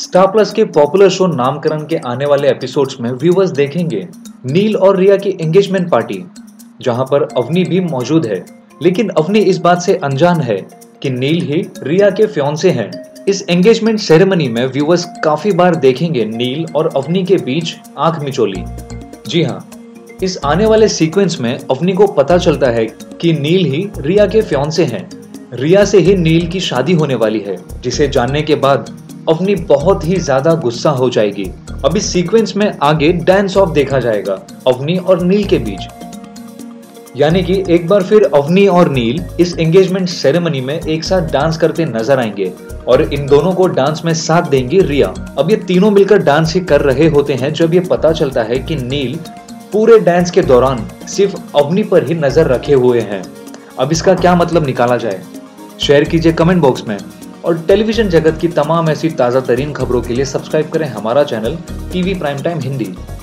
Star Plus के popular show Naamkaran के आने वाले एपिसोड्स में व्यूअर्स देखेंगे नील और रिया की एंगेजमेंट पार्टी, जहां पर अवनी भी मौजूद है। लेकिन अवनी इस बात से अनजान है कि नील ही रिया के फियांसे हैं। इस एंगेजमेंट सेरेमनी में व्यूअर्स काफी बार देखेंगे नील और अवनी के बीच आंख मिचोली। जी हाँ, इस आने वाले सीक्वेंस में अवनी को पता चलता है कि नील ही रिया के फियांसे हैं। रिया से ही नील की शादी होने वाली है, जिसे जानने के बाद अवनी बहुत ही ज्यादा गुस्सा हो जाएगी। अब इस सीक्वेंस में आगे डांस ऑफ देखा जाएगा अवनी और नील के बीच, यानी कि एक बार फिर अवनी और नील इस एंगेजमेंट सेरेमनी में एक साथ डांस करते नजर आएंगे और इन दोनों को डांस में साथ देंगी रिया। अब ये तीनों मिलकर डांस ही कर रहे होते हैं जब ये पता चलता है कि नील पूरे डांस के दौरान सिर्फ अवनी पर ही नजर रखे हुए हैं। अब इसका क्या मतलब निकाला जाए, शेयर कीजिए कमेंट बॉक्स में। और टेलीविजन जगत की तमाम ऐसी ताज़ा तरीन खबरों के लिए सब्सक्राइब करें हमारा channel TV prime time Hindi.